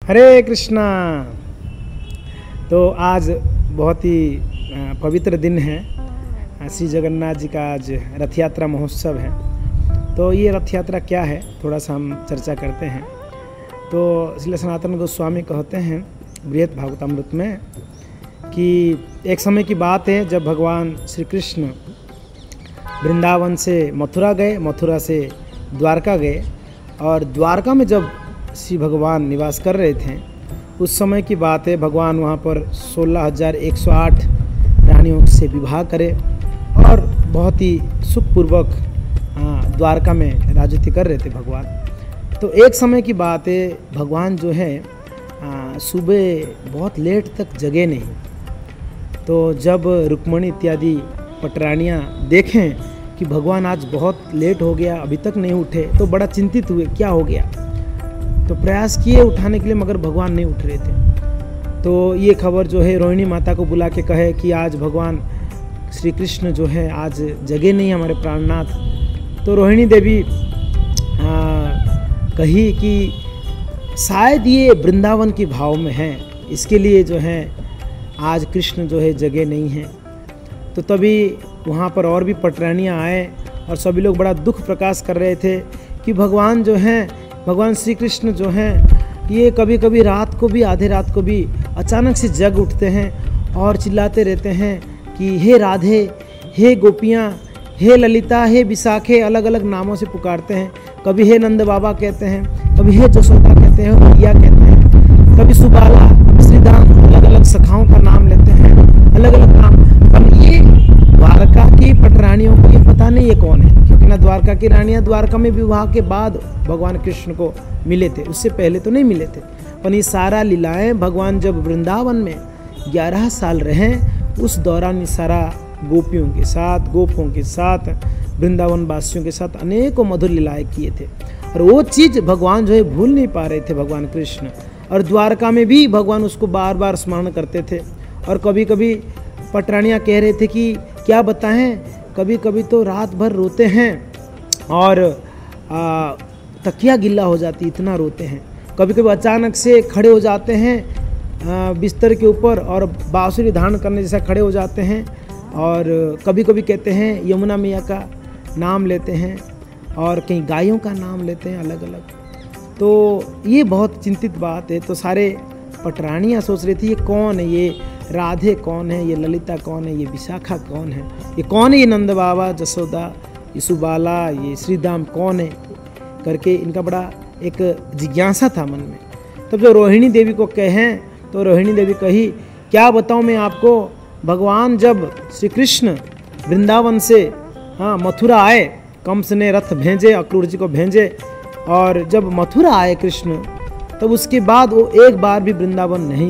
हरे कृष्णा। तो आज बहुत ही पवित्र दिन है। श्री जगन्नाथ जी का आज रथ यात्रा महोत्सव है। तो ये रथ यात्रा क्या है, थोड़ा सा हम चर्चा करते हैं। तो इसलिए सनातन गोस्वामी कहते हैं बृहत भागवतामृत में कि एक समय की बात है जब भगवान श्री कृष्ण वृंदावन से मथुरा गए, मथुरा से द्वारका गए, और द्वारका में जब श्री भगवान निवास कर रहे थे उस समय की बात है। भगवान वहाँ पर 16,108 रानियों से विवाह करे और बहुत ही सुखपूर्वक द्वारका में राजनीति कर रहे थे भगवान। तो एक समय की बात है, भगवान जो है सुबह बहुत लेट तक जगे नहीं। तो जब रुक्मणी इत्यादि पटरानियाँ देखें कि भगवान आज बहुत लेट हो गया, अभी तक नहीं उठे, तो बड़ा चिंतित हुए क्या हो गया। तो प्रयास किए उठाने के लिए, मगर भगवान नहीं उठ रहे थे। तो ये खबर जो है रोहिणी माता को बुला के कहे कि आज भगवान श्री कृष्ण जो है आज जगे नहीं हमारे प्राणनाथ। तो रोहिणी देवी कही कि शायद ये वृंदावन की भाव में है, इसके लिए जो है आज कृष्ण जो है जगे नहीं हैं। तो तभी वहाँ पर और भी पटरानियाँ आए और सभी लोग बड़ा दुख प्रकाश कर रहे थे कि भगवान जो हैं, भगवान श्री कृष्ण जो हैं, ये कभी कभी रात को भी, आधे रात को भी अचानक से जग उठते हैं और चिल्लाते रहते हैं कि हे राधे, हे गोपियाँ, हे ललिता, हे विशाखे, अलग अलग नामों से पुकारते हैं। कभी हे नंद बाबा कहते हैं, कभी हे जसोदा कहते हैं, मैया कहते हैं, कभी सुबाला, कभी श्रीदाम, अलग अलग सखाओं का नाम लेते हैं, अलग अलग नाम। पर ये द्वारका की पटरानियों को ये पता नहीं ये कौन है, क्योंकि ना द्वारका की रानियाँ द्वारका में विवाह के बाद भगवान कृष्ण को मिले थे, उससे पहले तो नहीं मिले थे। पर ये सारा लीलाएं भगवान जब वृंदावन में 11 साल रहे, उस दौरान ये सारा गोपियों के साथ, गोपों के साथ, वृंदावन वासियों के साथ अनेकों मधुर लीलाएं किए थे। और वो चीज़ भगवान जो है भूल नहीं पा रहे थे भगवान कृष्ण। और द्वारका में भी भगवान उसको बार बार स्मरण करते थे। और कभी कभी पटरानियाँ कह रहे थे कि क्या बताएं, कभी कभी तो रात भर रोते हैं और तकिया गिल्ला हो जाती, इतना रोते हैं। कभी कभी अचानक से खड़े हो जाते हैं बिस्तर के ऊपर और बांसुरी धारण करने जैसा खड़े हो जाते हैं। और कभी कभी कहते हैं यमुना मैया का नाम लेते हैं और कहीं गायों का नाम लेते हैं अलग अलग। तो ये बहुत चिंतित बात है। तो सारे पटरानियाँ सोच रही थी ये कौन है, ये राधे कौन है, ये ललिता कौन है, ये विशाखा कौन है, ये कौन है, ये नंद बाबा, जसोदा, ये सुबाला, ये श्रीदाम कौन है करके इनका बड़ा एक जिज्ञासा था मन में। तब जब रोहिणी देवी को कहें तो रोहिणी देवी कही क्या बताऊं मैं आपको, भगवान जब श्री कृष्ण वृंदावन से मथुरा आए, कंस ने रथ भेजे, अक्रूर जी को भेजे, और जब मथुरा आए कृष्ण तब उसके बाद वो एक बार भी वृंदावन नहीं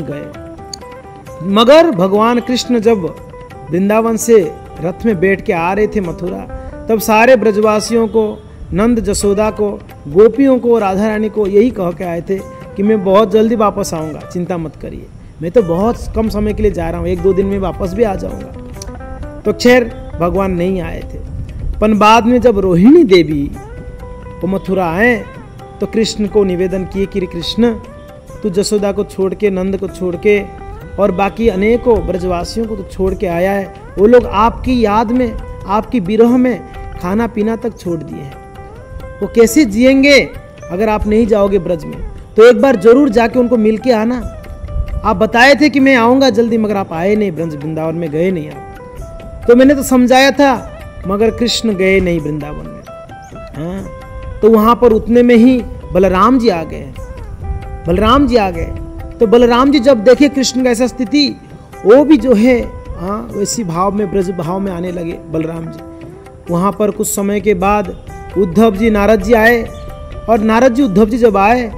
गए। मगर भगवान कृष्ण जब वृंदावन से रथ में बैठ के आ रहे थे मथुरा, तब सारे ब्रजवासियों को, नंद जसोदा को, गोपियों को, राधा रानी को यही कह के आए थे कि मैं बहुत जल्दी वापस आऊँगा, चिंता मत करिए, मैं तो बहुत कम समय के लिए जा रहा हूँ, 1-2 दिन में वापस भी आ जाऊँगा। तो खैर भगवान नहीं आए थे। पर बाद में जब रोहिणी देवी वो मथुरा आए तो कृष्ण को निवेदन किए कि कृष्ण तू जसोदा को छोड़ के, नंद को छोड़ के और बाकी अनेकों ब्रजवासियों को तो छोड़ के आया है। वो लोग आपकी याद में, आपकी विरह में खाना पीना तक छोड़ दिए हैं। वो कैसे जिएंगे अगर आप नहीं जाओगे ब्रज में। तो एक बार जरूर जाके उनको मिल के आना। आप बताए थे कि मैं आऊँगा जल्दी, मगर आप आए नहीं, ब्रज वृंदावन में गए नहीं आप। तो मैंने तो समझाया था, मगर कृष्ण गए नहीं वृंदावन में। हाँ, तो वहाँ पर उतने में ही बलराम जी आ गए। बलराम जी आ गए तो बलराम जी जब देखे कृष्ण का ऐसा स्थिति, वो भी जो है वैसी भाव में, ब्रज भाव में आने लगे बलराम जी। वहाँ पर कुछ समय के बाद उद्धव जी, नारद जी आए, और नारद जी, उद्धव जी जब आए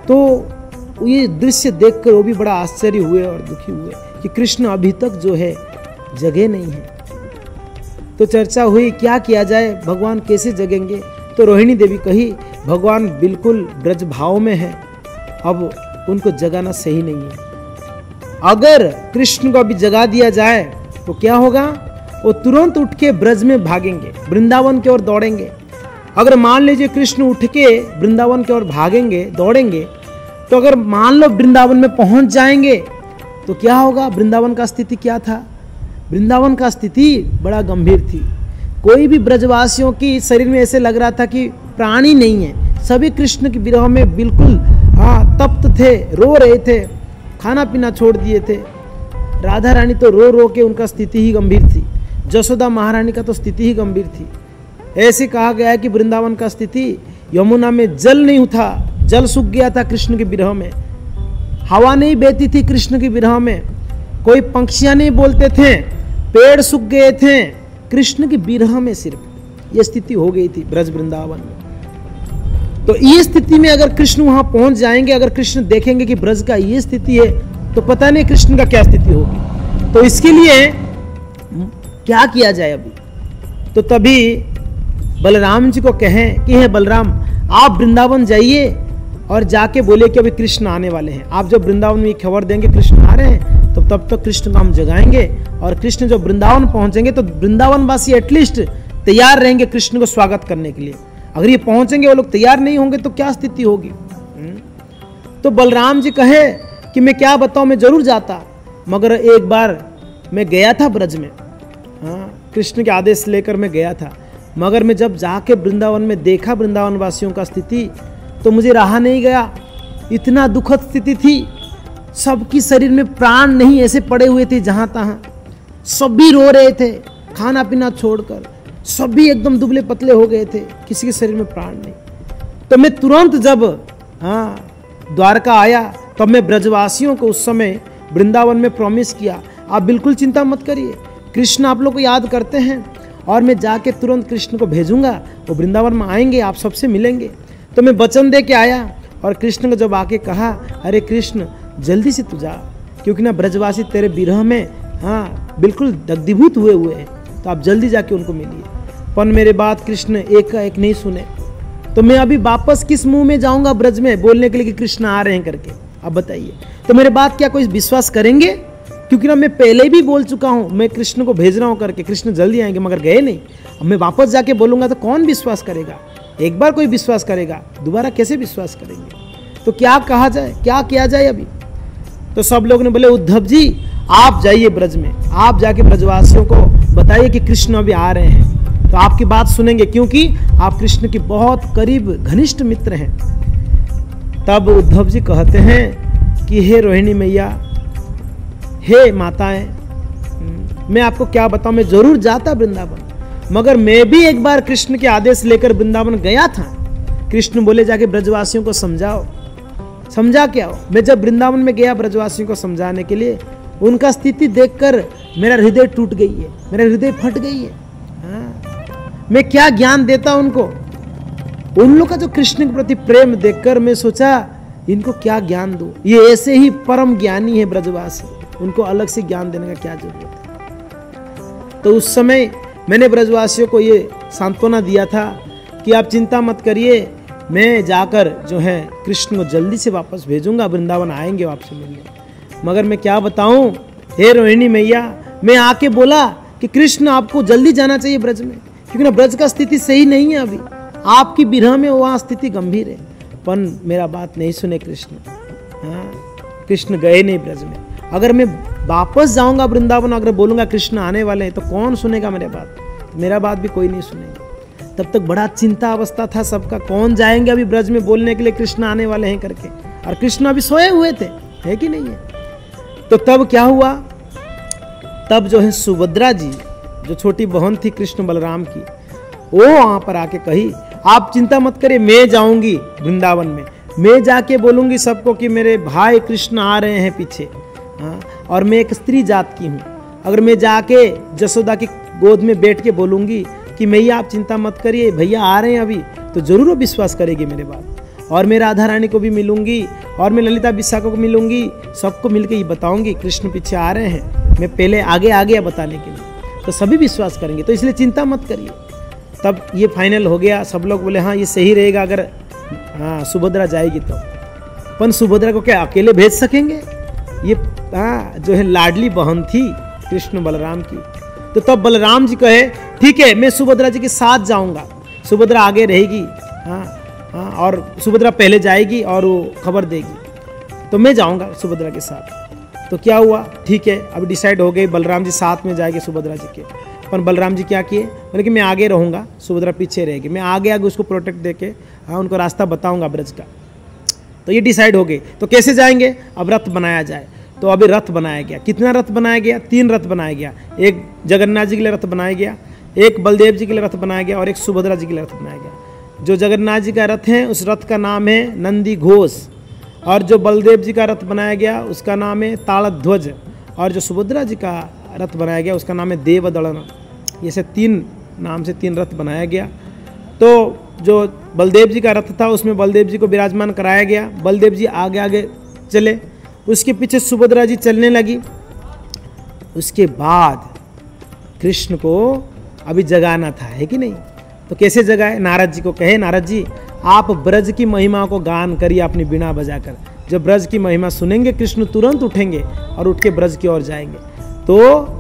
तो ये दृश्य देखकर वो भी बड़ा आश्चर्य हुए और दुखी हुए कि कृष्ण अभी तक जो है जगे नहीं है। तो चर्चा हुई क्या किया जाए, भगवान कैसे जगेंगे। तो रोहिणी देवी कही भगवान बिल्कुल ब्रज भाव में है, अब उनको जगाना सही नहीं है। अगर कृष्ण को अभी जगा दिया जाए तो क्या होगा, वो तुरंत उठ के ब्रज में भागेंगे, वृंदावन की ओर दौड़ेंगे। अगर मान लीजिए कृष्ण उठ के वृंदावन की ओर भागेंगे, दौड़ेंगे, तो अगर मान लो वृंदावन में पहुंच जाएंगे तो क्या होगा? वृंदावन का स्थिति क्या था? वृंदावन का स्थिति बड़ा गंभीर थी। कोई भी ब्रजवासियों की शरीर में ऐसे लग रहा था कि प्राणी नहीं है। सभी कृष्ण के विरह में बिल्कुल तप्त थे, रो रहे थे, खाना पीना छोड़ दिए थे। राधा रानी तो रो रो के उनका स्थिति ही गंभीर थी। जसोदा महारानी का तो स्थिति ही गंभीर थी। ऐसे कहा गया है कि वृंदावन का स्थिति, यमुना में जल नहीं था, जल सूख गया था कृष्ण के विरह में। हवा नहीं बहती थी कृष्ण के विरह में। कोई पंक्षियां नहीं बोलते थे, पेड़ सूख गए थे कृष्ण के विरह में। सिर्फ ये स्थिति हो गई थी ब्रज वृंदावन में। तो ये स्थिति में अगर कृष्ण वहां पहुंच जाएंगे, अगर कृष्ण देखेंगे कि ब्रज का ये स्थिति है, तो पता नहीं कृष्ण का क्या स्थिति होगी। तो इसके लिए क्या किया जाए अभी? तो तभी बलराम जी को कहें कि हे बलराम, आप वृंदावन जाइए और जाके बोले कि अभी कृष्ण आने वाले हैं। आप जब वृंदावन में खबर देंगे कृष्ण आ रहे हैं, तो तब तक कृष्ण को हम जगाएंगे। और कृष्ण जब वृंदावन पहुंचेंगे तो वृंदावन वासी एटलीस्ट तैयार रहेंगे कृष्ण को स्वागत करने के लिए। अगर ये पहुंचेंगे वो लोग तैयार नहीं होंगे तो क्या स्थिति होगी? तो बलराम जी कहे कि मैं क्या बताऊं, मैं जरूर जाता, मगर एक बार मैं गया था ब्रज में, कृष्ण के आदेश लेकर मैं गया था, मगर मैं जब जाके वृंदावन में देखा वृंदावन वासियों का स्थिति, तो मुझे रहा नहीं गया। इतना दुखद स्थिति थी, सबकी शरीर में प्राण नहीं, ऐसे पड़े हुए थे जहां तहां, सभी रो रहे थे खाना पीना छोड़कर, सभी एकदम दुबले पतले हो गए थे, किसी के शरीर में प्राण नहीं। तो मैं तुरंत जब द्वारका आया, तब मैं ब्रजवासियों को उस समय वृंदावन में प्रॉमिस किया, आप बिल्कुल चिंता मत करिए, कृष्ण आप लोग को याद करते हैं और मैं जाके तुरंत कृष्ण को भेजूंगा, वो वृंदावन में आएंगे, आप सबसे मिलेंगे। तो मैं वचन दे के आया और कृष्ण को जब आके कहा, अरे कृष्ण जल्दी से तू जा, क्योंकि ना ब्रजवासी तेरे विरह में बिल्कुल दग्धीभूत हुए हैं, तो आप जल्दी जाके उनको मिलिए। पर मेरे बात कृष्ण एक का एक नहीं सुने। तो मैं अभी वापस किस मुंह में जाऊंगा ब्रज में बोलने के लिए कि कृष्ण आ रहे हैं करके? अब बताइए, तो मेरे बात क्या कोई विश्वास करेंगे? क्योंकि ना मैं पहले भी बोल चुका हूं, मैं कृष्ण को भेज रहा हूं करके, कृष्ण जल्दी आएंगे, मगर गए नहीं। अब मैं वापस जाके बोलूंगा तो कौन विश्वास करेगा? एक बार कोई विश्वास करेगा, दोबारा कैसे विश्वास करेंगे? तो क्या कहा जाए, क्या किया जाए अभी? तो सब लोग ने बोले, उद्धव जी आप जाइए ब्रज में, आप जाके ब्रजवासियों को बताइए कि कृष्ण अभी आ रहे हैं, तो आपकी बात सुनेंगे, क्योंकि आप कृष्ण के बहुत करीब घनिष्ठ मित्र हैं। तब उद्धव जी कहते हैं कि हे रोहिणी मैया, हे माताएं, मैं आपको क्या बताऊं, मैं जरूर जाता वृंदावन, मगर मैं भी एक बार कृष्ण के आदेश लेकर वृंदावन गया था। कृष्ण बोले जाके ब्रजवासियों को समझाओ, समझा क्या हो? मैं जब वृंदावन में गया ब्रजवासियों को समझाने के लिए, उनका स्थिति देखकर मेरा हृदय टूट गई है, मेरा हृदय फट गई है। मैं क्या ज्ञान देता उनको? उन लोग का जो कृष्ण के प्रति प्रेम देखकर मैं सोचा इनको क्या ज्ञान दूं? ये ऐसे ही परम ज्ञानी है ब्रजवासी, उनको अलग से ज्ञान देने का क्या जरूरत है? तो उस समय मैंने ब्रजवासियों को ये सांत्वना दिया था कि आप चिंता मत करिए, मैं जाकर जो है कृष्ण को जल्दी से वापस भेजूंगा, वृंदावन आएंगे आपसे मिलने। मगर मैं क्या बताऊं, हे रोहिणी मैया, मैं आके बोला कि कृष्ण आपको जल्दी जाना चाहिए ब्रज में, क्योंकि ना ब्रज का स्थिति सही नहीं है अभी, आपकी विरह में वहाँ स्थिति गंभीर है। पर मेरा बात नहीं सुने कृष्ण। कृष्ण गए नहीं ब्रज में। अगर मैं वापस जाऊंगा वृंदावन, अगर बोलूंगा कृष्ण आने वाले हैं, तो कौन सुनेगा मेरे बात? मेरा बात भी कोई नहीं सुनेगा। तब तक बड़ा चिंता अवस्था था सबका, कौन जाएंगे अभी ब्रज में बोलने के लिए कृष्ण आने वाले हैं करके, और कृष्ण अभी सोए हुए थे, है कि नहीं है? तो तब क्या हुआ, तब जो है सुभद्रा जी, जो छोटी बहन थी कृष्ण बलराम की, वो वहां पर आके कही, आप चिंता मत करिए, मैं जाऊंगी वृंदावन में, मैं जाके बोलूंगी सबको कि मेरे भाई कृष्ण आ रहे हैं पीछे, और मैं एक स्त्री जात की हूँ। अगर मैं जाके जसोदा की गोद में बैठ के बोलूंगी कि मैया आप चिंता मत करिए, भैया आ रहे हैं अभी, तो जरूर वो विश्वास करेगी मेरे बात। और मैं राधा रानी को भी मिलूंगी, और मैं ललिता विशाखा को मिलूंगी, सबको मिलके ये बताऊंगी कृष्ण पीछे आ रहे हैं, मैं पहले आगे आ गया बताने के लिए, तो सभी विश्वास करेंगे। तो इसलिए चिंता मत करिए। तब ये फाइनल हो गया, सब लोग बोले हाँ ये सही रहेगा अगर सुभद्रा जाएगी तो। पर सुभद्रा को क्या अकेले भेज सकेंगे? ये जो है लाडली बहन थी कृष्ण बलराम की। तो तब बलराम जी कहे ठीक है, मैं सुभद्रा जी के साथ जाऊंगा, सुभद्रा आगे रहेगी, और सुभद्रा पहले जाएगी और वो खबर देगी। तो मैं जाऊंगा सुभद्रा के साथ। तो क्या हुआ, ठीक है, अब डिसाइड हो गई, बलराम जी साथ में जाएंगे सुभद्रा जी के। पर बलराम जी क्या किए, बोले कि मैं आगे रहूँगा, सुभद्रा पीछे रहेगी, मैं आगे आगे उसको प्रोटेक्ट दे के हाँ उनको रास्ता बताऊँगा ब्रज का। तो ये डिसाइड हो गई। तो कैसे जाएंगे, अब रथ बनाया जाए। तो अभी रथ बनाया गया। कितना रथ बनाया गया, 3 रथ बनाया गया। एक जगन्नाथ जी के लिए रथ बनाया गया, एक बलदेव जी के लिए रथ बनाया गया और एक सुभद्रा जी के लिए रथ बनाया गया। जो जगन्नाथ जी का रथ है उस रथ का नाम है नंदी घोष, और जो बलदेव जी का रथ बनाया गया उसका नाम है तालध्वज, और जो सुभद्रा जी का रथ बनाया गया उसका नाम है देवदलन। ये से 3 नाम से 3 रथ बनाया गया। तो जो बलदेव जी का रथ था उसमें बलदेव जी को विराजमान कराया गया। बलदेव जी आगे आगे चले, उसके पीछे सुभद्रा जी चलने लगी। उसके बाद कृष्ण को अभी जगाना था, है कि नहीं। तो कैसे जगाए, नारद जी को कहे, नारद जी आप ब्रज की महिमा को गान करिए अपनी बीणा बजाकर। जब ब्रज की महिमा सुनेंगे कृष्ण तुरंत उठेंगे और उठ के ब्रज की ओर जाएंगे। तो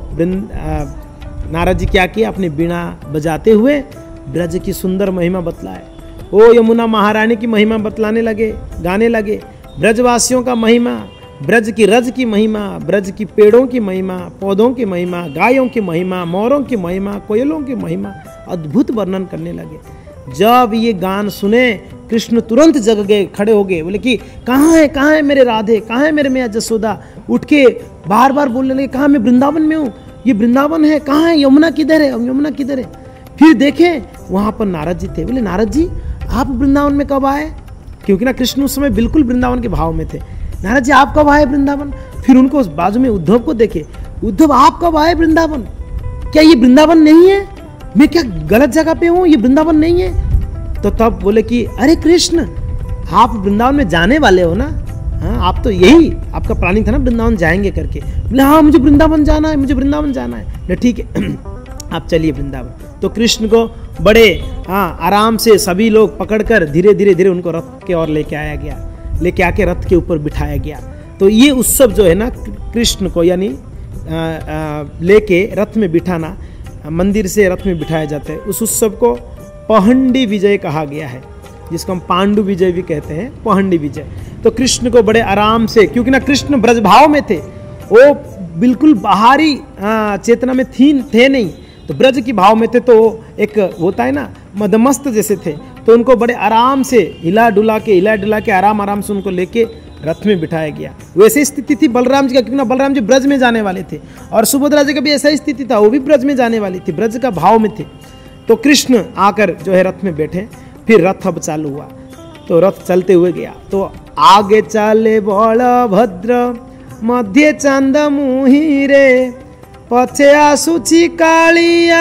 नारद जी क्या किए, अपनी बीणा बजाते हुए ब्रज की सुंदर महिमा बतलाए। ओ यमुना महारानी की महिमा बतलाने लगे, गाने लगे। ब्रजवासियों का महिमा, ब्रज की रज की महिमा, ब्रज की पेड़ों की महिमा, पौधों की महिमा, गायों की महिमा, मोरों की महिमा, कोयलों की महिमा, अद्भुत वर्णन करने लगे। जब ये गान सुने कृष्ण तुरंत जग गए, खड़े हो गए, बोले कि कहाँ है मेरे राधे, कहाँ है मेरे मैया जसोदा। उठ के बार बार बोलने लगे, कहाँ मैं वृंदावन में हूँ, ये वृंदावन है, कहाँ है, यमुना किधर है, यमुना किधर है। फिर देखे वहाँ पर नारद जी थे। बोले नारद जी आप वृंदावन में कब आए, क्योंकि ना कृष्ण उस समय बिल्कुल वृंदावन के भाव में थे। नारद जी आप कब आए वृंदावन। फिर उनको उस बाजू में उद्धव को देखे, उद्धव आप कब आए वृंदावन, क्या ये वृंदावन नहीं है, मैं क्या गलत जगह पे हूँ, ये वृंदावन नहीं है। तो तब बोले कि अरे कृष्ण आप वृंदावन में जाने वाले हो ना, हाँ आप तो यही आपका प्लानिंग था ना वृंदावन जाएंगे करके। बोले हाँ मुझे वृंदावन जाना है, मुझे वृंदावन जाना है। ठीक है आप चलिए वृंदावन। तो कृष्ण को बड़े आराम से सभी लोग पकड़कर धीरे धीरे उनको रथ के ओर लेके आया गया, लेके आके रथ के ऊपर बिठाया गया। तो ये उत्सव जो है ना कृष्ण को यानी लेके रथ में बिठाना, मंदिर से रथ में बिठाया जाता है, उस उत्सव को पहंडी विजय कहा गया है, जिसको हम पांडु विजय भी कहते हैं, पहंडी विजय। तो कृष्ण को बड़े आराम से, क्योंकि ना कृष्ण ब्रज भाव में थे, वो बिल्कुल बाहरी चेतना में थे नहीं, तो ब्रज की भाव में थे। तो एक होता है ना मदमस्त जैसे थे, तो उनको बड़े आराम से हिला डुला के आराम से उनको लेके रथ में बिठाया गया। वैसे स्थिति थी बलराम जी का, क्योंकि ना बलराम जी ब्रज में जाने वाले थे, और सुभद्रा जी का भी ऐसा ही स्थिति था, वो भी ब्रज में जाने वाली थी, ब्रज का भाव में थे। तो कृष्ण आकर जो है रथ में बैठे, फिर रथ अब चालू हुआ। तो रथ चलते हुए गया, तो आगे चले बलभद्र मध्य चांद मुही रे, पछे आसुची कालिया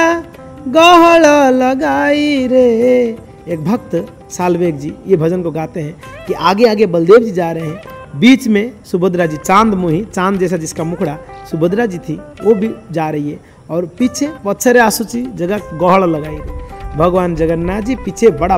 गहल लगाई रे। एक भक्त सालवेग जी ये भजन को गाते हैं कि आगे आगे बलदेव जी जा रहे हैं, बीच में सुभद्रा जी, चांद मुही, चांद जैसा जिसका मुखड़ा सुभद्रा जी थी वो भी जा रही है, और पीछे पच्छरे आसुची जगह गहल लगाई रे। भगवान जगन्नाथ जी पीछे बड़ा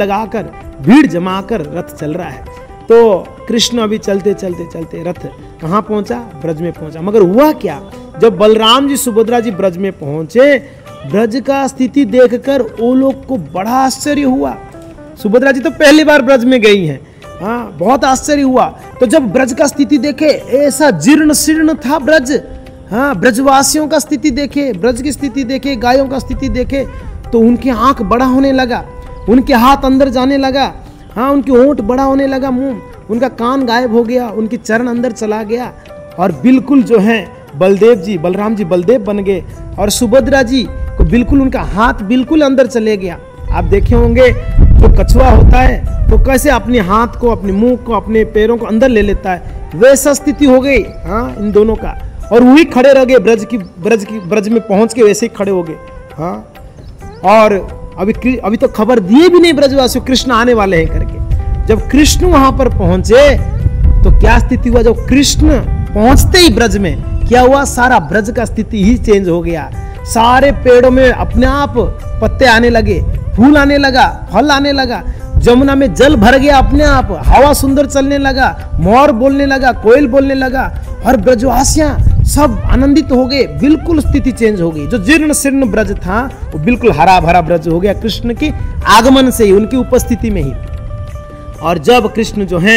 भीड़ जमाकर रथ चल रहा है। तो कृष्ण अभी चलते रथ कहाँ पहुंचा, ब्रज में पहुंचा। मगर हुआ क्या, जब बलराम जी सुभद्रा जी ब्रज में पहुंचे, ब्रज का स्थिति देखकर वो लोग को बड़ा आश्चर्य हुआ। सुभद्रा जी तो पहली बार ब्रज में गई हैं, हाँ बहुत आश्चर्य हुआ। तो जब ब्रज का स्थिति देखे, ऐसा जीर्ण शीर्ण था ब्रज, हाँ ब्रजवासियों का स्थिति देखे, ब्रज की स्थिति देखे, गायों का स्थिति देखे, तो उनके आंख बड़ा होने लगा, उनके हाथ अंदर जाने लगा, हाँ उनकी होंठ बड़ा होने लगा, मुंह, उनका कान गायब हो गया, उनकी चरण अंदर चला गया, और बिल्कुल जो है बलराम जी बलदेव बन गए, और सुभद्रा जी को बिल्कुल उनका हाथ बिल्कुल अंदर चले गया। आप देखे होंगे जो कछुआ होता है तो कैसे अपने हाथ को, अपने मुंह को, अपने पैरों को अंदर ले लेता है, वैसा स्थिति हो गई हाँ इन दोनों का। और वही खड़े रह गए ब्रज में पहुंच के, वैसे ही खड़े हो गए हाँ। और अभी तो खबर दिए भी नहीं ब्रजवासियों कृष्ण आने वाले हैं करके। जब कृष्ण वहां पर पहुंचे तो क्या स्थिति हुआ, जब कृष्ण पहुंचते ही ब्रज में क्या हुआ, सारा ब्रज का स्थिति ही चेंज हो गया। सारे पेड़ों में अपने आप पत्ते आने लगे, फूल आने लगा, फल आने लगा, जमुना में जल भर गया अपने आप, हवा सुंदर चलने लगा, मोर बोलने लगा, कोयल बोलने लगा, और ब्रजवासियां सब आनंदित हो गए। बिल्कुल स्थिति चेंज हो गई। जो जीर्ण शीर्ण ब्रज था वो बिल्कुल हरा भरा ब्रज हो गया कृष्ण के आगमन से ही, उनकी उपस्थिति में ही। और जब कृष्ण जो हैं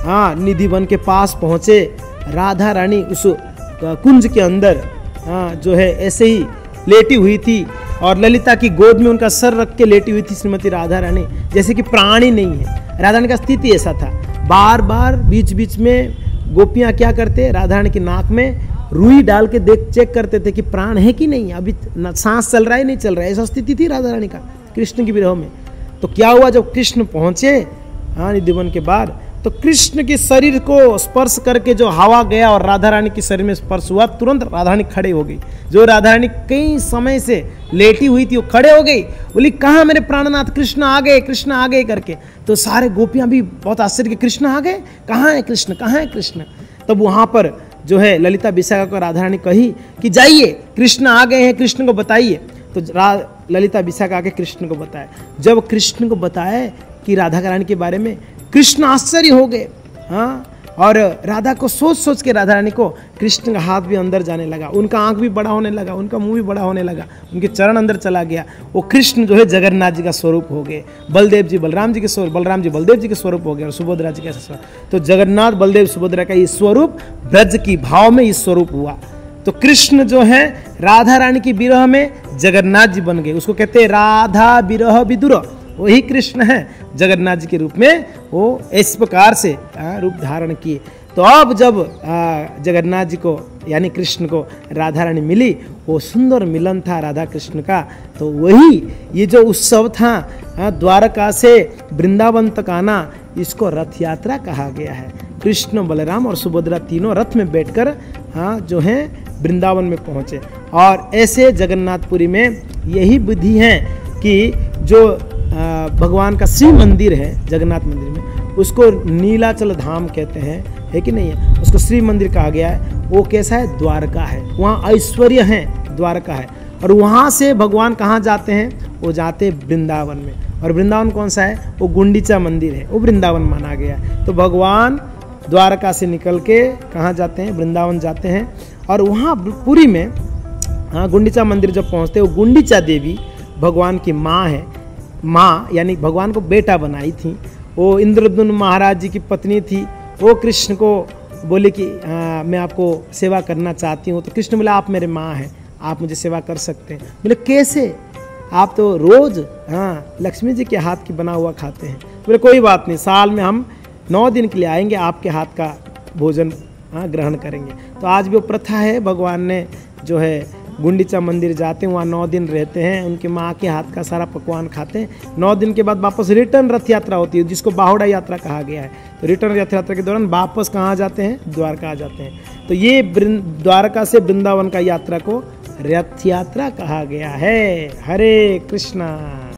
हाँ निधिवन के पास पहुँचे, राधा रानी उस कुंज के अंदर हाँ जो है ऐसे ही लेटी हुई थी और ललिता की गोद में उनका सर रख के लेटी हुई थी श्रीमती राधा रानी, जैसे कि प्राण ही नहीं है। राधा रानी का स्थिति ऐसा था। बार बार बीच बीच में गोपियाँ क्या करते, राधा रानी की नाक में रुई डाल के चेक करते थे कि प्राण है कि नहीं, अभी सांस चल रहा है नहीं चल रहा है, ऐसा स्थिति थी राधा रानी का कृष्ण की विरह में। तो क्या हुआ, जब कृष्ण पहुँचे हाँ निधिवन के बाद, तो कृष्ण के शरीर को स्पर्श करके जो हवा गया और राधा रानी के शरीर में स्पर्श हुआ, तुरंत राधा रानी खड़े हो गई। जो राधा रानी कई समय से लेटी हुई थी वो खड़े हो गई, बोली कहाँ मेरे प्राणनाथ, कृष्ण आ गए, कृष्ण आ गए करके। तो सारे गोपियाँ भी बहुत आश्चर्य के, कृष्ण आ गए, कहाँ है कृष्ण, कहाँ है कृष्ण। तब वहाँ पर जो है ललिता विशाखा को राधा रानी कही कि जाइए कृष्ण आ गए हैं, कृष्ण को बताइए। तो ललिता विशाखा आके कृष्ण को बताया। जब कृष्ण को बताया कि राधा रानी के बारे में, कृष्ण आश्चर्य हो गए हाँ। और राधा को सोच सोच के राधा रानी को कृष्ण का हाथ भी अंदर जाने लगा, उनका आंख भी बड़ा होने लगा, उनका मुंह भी बड़ा होने लगा, उनके चरण अंदर चला गया। वो कृष्ण जो है जगन्नाथ जी का स्वरूप हो गए, बलदेव जी बलराम जी के स्वरूप, बलराम जी बलदेव जी के स्वरूप हो गए, और सुभद्रा जी का स्वरूप। तो जगन्नाथ बलदेव सुभद्रा का ये स्वरूप ब्रज की भाव में ये स्वरूप हुआ। तो कृष्ण जो है राधा रानी की विरह में जगन्नाथ जी बन गए, उसको कहते हैं राधा विरह विदुर, वही कृष्ण है जगन्नाथ जी के रूप में, वो इस प्रकार से रूप धारण किए। तो अब जब जगन्नाथ जी को यानी कृष्ण को राधा रानी मिली, वो सुंदर मिलन था राधा कृष्ण का। तो वही ये जो उत्सव था द्वारका से वृंदावन तक आना, इसको रथ यात्रा कहा गया है। कृष्ण बलराम और सुभद्रा तीनों रथ में बैठकर जो है वृंदावन में पहुँचे। और ऐसे जगन्नाथपुरी में यही विधि है कि जो भगवान का श्री मंदिर है जगन्नाथ मंदिर में, उसको नीलाचल धाम कहते हैं, है कि नहीं है, उसको श्री मंदिर कहा गया है। वो कैसा है, द्वारका है, वहाँ ऐश्वर्य है, द्वारका है। और वहाँ से भगवान कहाँ जाते हैं, वो जाते हैं वृंदावन में। और वृंदावन कौन सा है, वो गुंडीचा मंदिर है, वो वृंदावन माना गया है। तो भगवान द्वारका से निकल के कहाँ जाते हैं, वृंदावन जाते हैं। और वहाँ पुरी में गुंडीचा मंदिर जब पहुँचते हैं, वो गुंडीचा देवी भगवान की माँ है, माँ यानी भगवान को बेटा बनाई थी। वो इंद्रद्युम्न महाराज जी की पत्नी थी। वो कृष्ण को बोले कि मैं आपको सेवा करना चाहती हूँ। तो कृष्ण बोला आप मेरे माँ हैं, आप मुझे सेवा कर सकते हैं। बोले कैसे, आप तो रोज़ लक्ष्मी जी के हाथ की बना हुआ खाते हैं। बोले कोई बात नहीं, साल में हम 9 दिन के लिए आएंगे, आपके हाथ का भोजन ग्रहण करेंगे। तो आज भी वो प्रथा है, भगवान ने जो है गुंडीचा मंदिर जाते हैं, वहाँ 9 दिन रहते हैं, उनके माँ के हाथ का सारा पकवान खाते हैं। 9 दिन के बाद वापस रिटर्न रथ यात्रा होती है, जिसको बाहुड़ा यात्रा कहा गया है। तो रिटर्न रथ यात्रा के दौरान वापस कहाँ जाते हैं, द्वारका आ जाते हैं। तो ये द्वारका से वृंदावन का यात्रा को रथ यात्रा कहा गया है। हरे कृष्णा।